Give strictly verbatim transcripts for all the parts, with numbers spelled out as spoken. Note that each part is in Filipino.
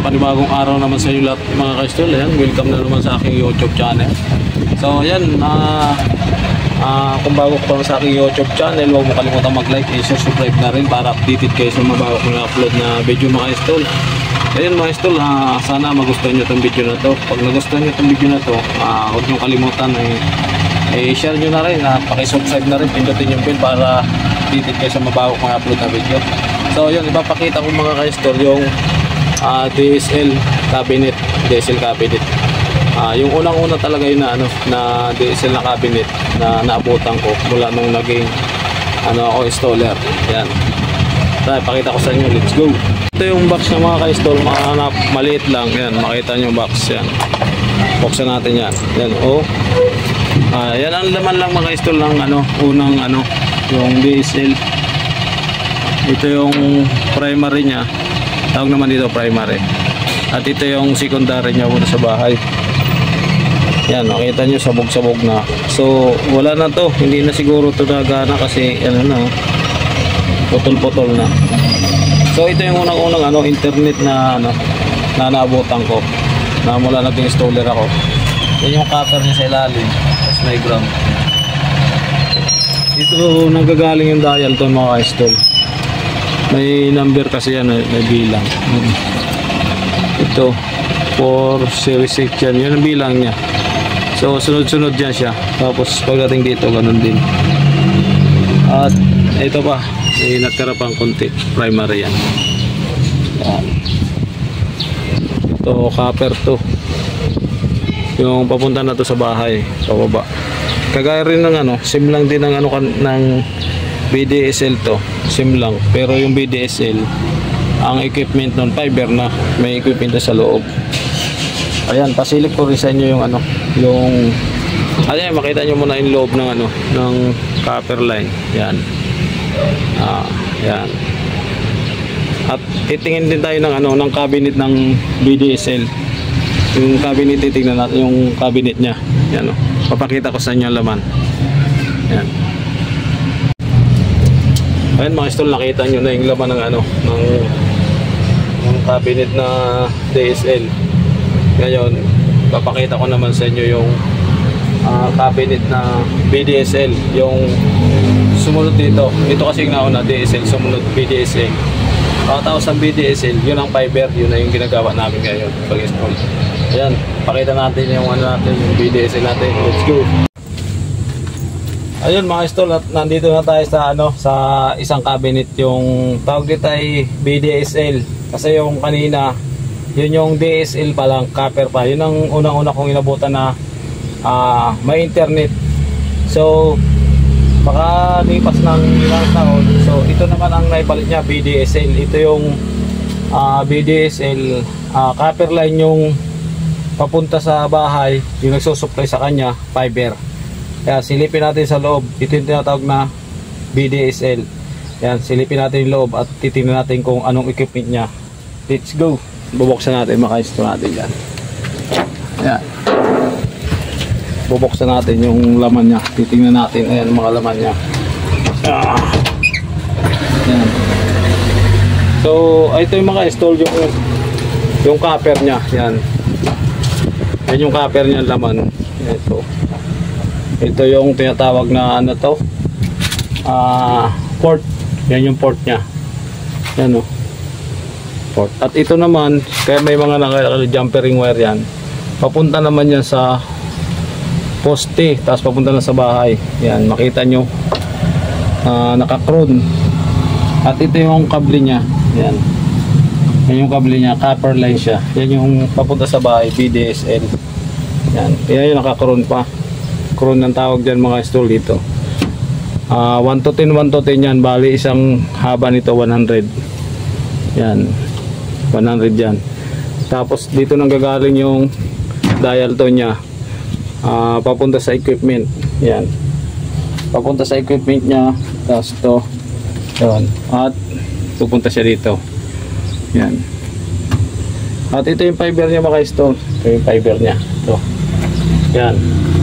panibagong araw naman sa inyo lahat mga ka-stol. Ayan, welcome na naman sa aking YouTube channel. So ayan, uh, uh, kung bago ka pa sa aking YouTube channel, huwag mo kalimutan mag-like and subscribe na rin para updated kayo sa mga bago kong upload na video mga ka-stol. Ayan mga ka-stol, uh, sana magustuhan nyo itong video na to. Pag nagustuhan nyo itong video na to, uh, huwag nyo kalimutan eh, eh, share nyo na rin, uh, pakisubscribe na rin, pindutin yung bell para updated kayo sa mga bago kong upload na video. So yun, ipapakita ko mga ka-stol yung Uh, D S L cabinet, D S L cabinet. Uh, yung unang-una talaga yun na ano, na D S L na cabinet na naabutan ko mula nung naging ano ako installer. Yan. Tara, pakita ko sa inyo. Let's go. Ito yung box ng mga ka-install, mga maliit lang. Yan, makita nyo yung box yan. Buksan natin yan. Yan, oh. Uh, yan ang laman lang mga ka-install ng ano, unang ano, yung D S L. Ito yung primary nya. Tawag naman dito primary. At ito yung secondary niya muna sa bahay. Yan, makita nyo sabog-sabog na. So wala na to, hindi na siguro to nagana kasi ano na, putol-putol na. So ito yung unang-unang ano, internet na ano, na naabutan ko na mula nag-installer ako. Yan yung copper niya sa ilalim, tapos may ground. Dito nanggagaling yung dial to mga ka-install. May number kasi yan, may bilang. Ito four series six yan, yun ang bilang nya. So sunod-sunod yan siya. Tapos pagdating dito ganun din. At ito pa, may natira pang konti, primary yan. Yan. Ito copper to, yung papunta na to sa bahay, pababa. Kagaya rin ng ano, sim lang din ng ano, ng B D S L to, sim lang, pero yung B D S L ang equipment nun fiber na, may equipment sa loob. Ayan, pasilip ko rin sa inyo yung ano, yung ayan, makita nyo muna yung loob ng ano, ng copper line. Yan. Ah, yan. At titingin din tayo ng ano, ng cabinet ng B D S L. Yung cabinet, titingnan natin yung cabinet nya. Yan, oh. Papakita ko sa inyo ang laman. Yan. Ayan mga stol, nakita nyo na yung laman ng ano, ng, ng cabinet na D S L. Ngayon, papakita ko naman sa inyo yung uh, cabinet na B D S L, yung sumunod dito. Ito kasi yung nauna D S L, sumunod B D S L. Tapos ang B D S L, yun ang fiber, yun na yung ginagawa namin ngayon pag-install. Ayan, pakita natin yung ano natin, yung B D S L natin. Let's go. Ayun mga stol, at nandito na tayo sa ano, sa isang cabinet, yung tawag dito ay B D S L. Kasi yung kanina, yun yung D S L pa lang, copper pa. Yun ang unang-una kong inabutan na uh, may internet. So baka lipas ng ilang taon. So ito naman ang naipalit niya, B D S L. Ito yung uh, B D S L, uh, copper line yung papunta sa bahay, yung nagsusupply sa kanya, fiber. Kaya silipin natin sa loob. Ito yung tinatawag na B D S L. Yan, silipin natin yung loob at titingnan natin kung anong equipment niya. Let's go. Bubuksan natin, maka-install natin yan. Yan. Bubuksan natin yung laman niya. Titingnan natin. Ayan, mga laman niya. Ah. Yan. So, ito yung maka-install yung yung copper niya. Yan. Yan yung copper niya, laman. Ito. Ito yung tinatawag na ano to, uh, port. Yan yung port nya. Yan o, port. At ito naman, kaya may mga naka-jumpering wire yan, papunta naman yan sa poste, tapos papunta na sa bahay. Yan, makita nyo, uh, naka-crown. At ito yung kable nya. Yan. Yan yung kable nya, copper line siya. Yan yung papunta sa bahay, B D S L. Yan, yan yung naka-crown pa. Crown ng tawag dyan mga stol dito. uh, one to ten, one to ten yan. Bali isang haba nito one hundred. Yan, one hundred yan. Tapos dito nang gagaling yung dial tone nya, uh, papunta sa equipment. Yan, papunta sa equipment nya. Tapos ito, yan. At pupunta siya dito. Yan. At ito yung fiber nya mga stol. Ito yung fiber nya. Ito. Yan,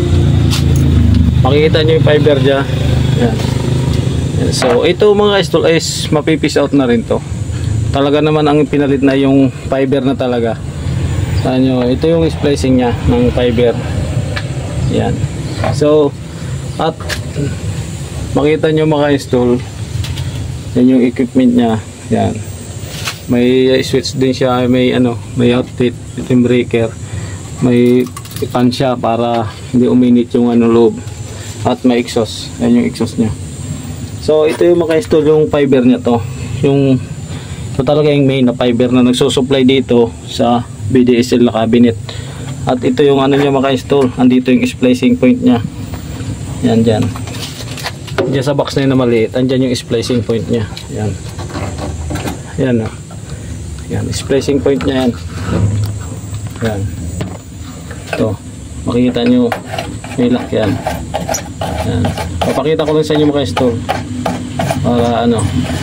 makikita nyo yung fiber dyan. Yan. Yan. So ito mga stol is mapipis out na rin to. talaga naman ang pinalit na yung fiber na talaga. Ano, ito yung splicing niya ng fiber. Yan. So, at makita nyo maka-install, yan yung equipment niya. Yan. May switch din siya, may ano, may outfit, yung breaker, may fan siya para hindi uminit yung ano loob, at may exhaust. Yan yung exhaust niya. So ito yung maka-install yung fiber niya to. Yung ito talaga yung main na fiber na nagsusupply dito sa B D S L na cabinet. At ito yung ano niya maka-install. Andito yung splicing point niya. Yan dyan. Diyan sa box na yun na maliit, andyan yung splicing point niya. Yan. Yan o. Yan, splicing point niya yan. Yan. Ito. Makikita nyo, may lock yan. Yan. Papakita ko lang sa inyo maka-install. Para ano.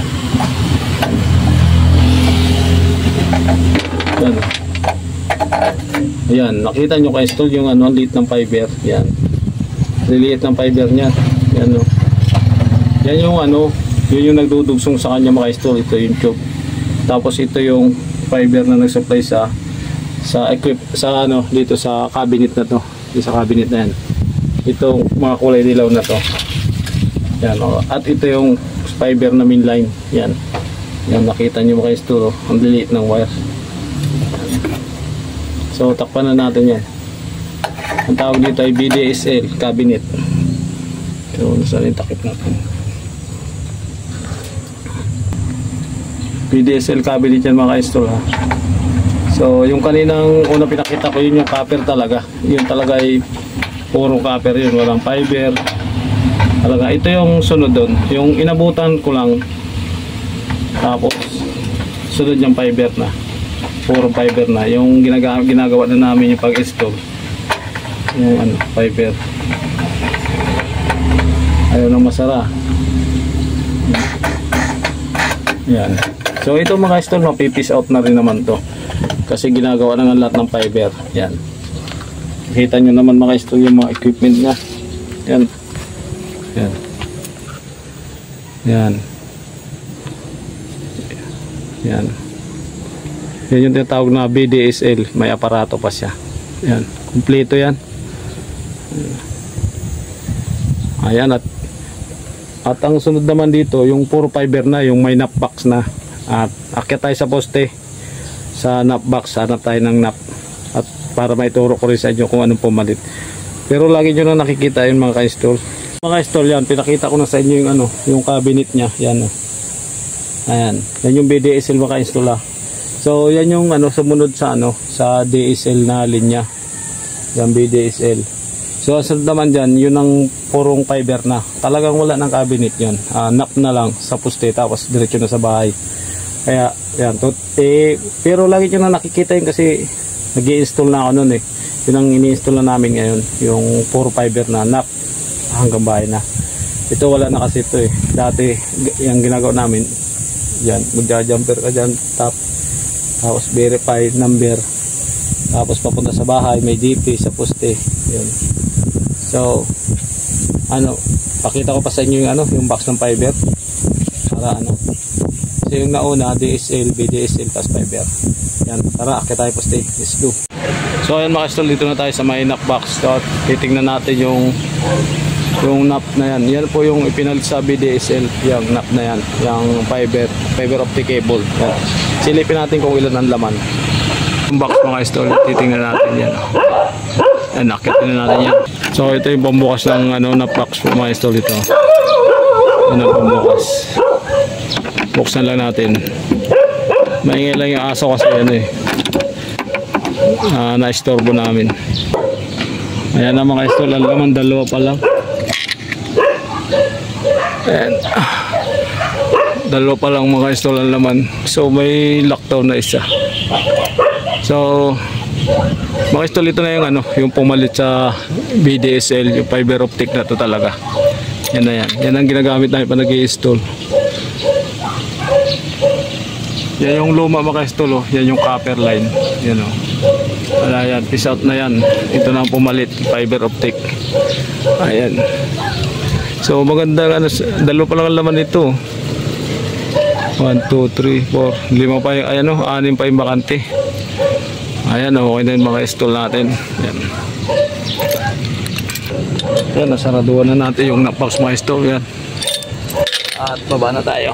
Yan. Ayan, nakita nyo ka-install yung ano, liit ng fiber. Yan. Liliit ng fiber niya. Yan o. Yan yung ano, yun yung nagdudugsong sa kanya maka-install. Ito yung tube. Tapos ito yung fiber na nag-supply sa sa equip sa ano dito sa cabinet na to. Dito sa cabinet na yan. Itong mga kulay dilaw na to. Yan o. At ito yung fiber na main line. Yan. Yan, nakita nyo maka-install. Ang liliit ng wire. So takpan na natin yan. Ang tawag dito ay B D S L cabinet. So nasa rin takip natin. B D S L cabinet yan mga ka-install ha. So yung kaninang una pinakita ko, yun yung copper talaga. Yun talaga ay puro copper yun, walang fiber talaga. Ito yung sunod doon, yung inabutan ko lang, tapos sunod yung fiber na, puro fiber na. Yung ginagawa, ginagawa na namin yung pag-install, yung ano, fiber. Ayaw na masara. Yan. So ito mga ka-install, mapipis out na rin naman to kasi ginagawa na nga lahat ng fiber. Yan. Kita nyo naman mga ka-install yung mga equipment nya. Yan. Yan. Yan. Yan. Yan yung tinatawag na B D S L. May aparato pa siya. Yan. Kompleto yan. Ayan. At At ang sunod naman dito, yung puro fiber na, yung may nap box na. At akyat tayo sa poste, sa nap box, hanap tayo ng nap. At para maituro ko rin sa inyo kung anong pumalit. Pero lagi nyo na nakikita yung mga ka-install. Mga ka-install yan, pinakita ko na sa inyo yung ano, yung cabinet nya. Yan o. Ayan. Yan yung B D S L mga ka-install ha. So yan yung ano, sumunod sa ano, sa D S L na linya. Yan B D S L. So sunod naman dyan, yun ang purong fiber na. Talagang wala ng cabinet yun. Uh, nap na lang sa poste, tapos diretso na sa bahay. Kaya, yan. To, eh, pero lagi nyo na nakikita yun kasi nag-i-install na ako nun eh. Yun ang ini-install na namin ngayon. Yung puro fiber na nap hanggang bahay na. Ito wala na kasi ito eh. Dati, yung ginagawa namin, yan, magja-jumper ka dyan, tap, tapos verify number. Tapos papunta sa bahay, may D P sa poste. Yun. So, ano, pakita ko pa sa inyo yung ano, yung box ng fiber. Para ano. So yung nauna, D S L, B D S L, plus fiber. Yan, tara, akit tayo poste. Let's go. So ayan mga ka-install, dito na tayo sa may nap box. So, titingnan natin yung yung nap na yan. Yan po yung ipinalit sa B D S L, yung nap na yan. Yung fiber, fiber optic cable. Yan. Silipin natin kung ilan ang laman. Yung box mga ka-install, titingnan natin yan. Ayan, nakitin na natin yan. So ito yung pambukas ng ano, na box po mga install ito. Ano pambukas. Buksan lang natin. Maingay lang yung aso kasi ano eh. Uh, na-istorbo namin. Ayan na mga install. Alam naman dalawa pa lang. Ayan. Dalawa pa lang mga install ang laman. So may lockdown na isa. So mga install ito na yung ano, yung pumalit sa B D S L, yung fiber optic na to talaga. Yan na yan. Yan ang ginagamit namin pa nag-i-install. Yan yung luma mga install oh. Yan yung copper line. Yan oh. Wala yan. Peace out na yan. Ito na ang pumalit, fiber optic. Ayan. So maganda ano, dalawa pa lang ang laman nito. one, two, three, four. Lima pa yung, ayan o, anim pa yung bakante. Ayan, okay na yung mga stall natin. Ayan. Ayan, nasaraduan na natin yung napaks mga stall. Ayan. At baba na tayo.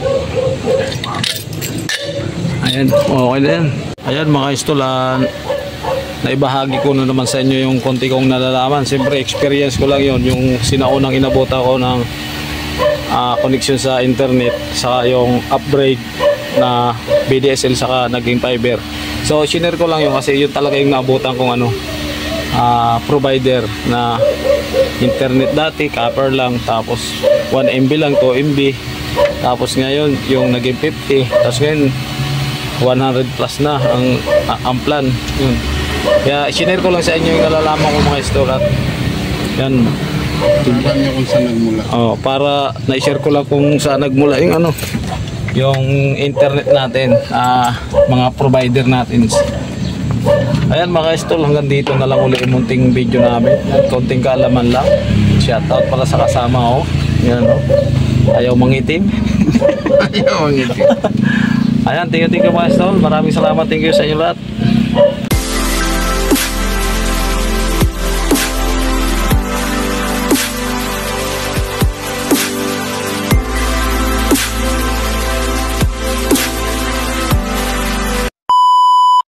Ayan, okay na yan. Ayan mga stall, ah, naibahagi ko na naman sa inyo yung konti kong nalalaman. Siyempre, experience ko lang yon, yung sinaunang inabutan ko ng uh, connection sa internet, saka yung upgrade na B D S L saka naging fiber. So shinare ko lang yun kasi yun talaga yung naabutan kong ano, uh, provider na internet. Dati copper lang, tapos one M B lang, two M B, tapos ngayon yung naging fifty, tapos ngayon one hundred plus na ang, uh, ang plan yun. Kaya shinare ko lang sa inyo yung nalalaman ko mga store at yan. Turuan niyo kung saan nagmula. Oh, para na-share ko lang kung saan nagmula yung ano, yung internet natin, ah, mga provider natin. Ayan mga stol, hanggang dito na lang uli yung munting video namin. Konting kaalaman lang. Shoutout pala sa kasama ko. Yan o. Ayaw mangitim. Ayaw mangitim. Ayan, thank you, thank you mga stol. Maraming salamat, thank you sa inyo lahat.